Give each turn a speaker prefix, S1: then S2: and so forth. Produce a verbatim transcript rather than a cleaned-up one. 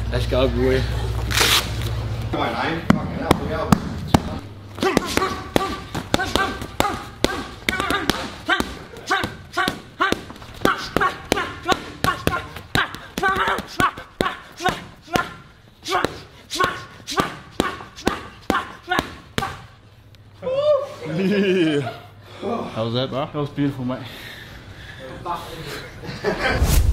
S1: Let's go, boy.
S2: Come on, nine. Fucking hell, we go.
S1: Yeah. How was that, bro? That was beautiful, mate.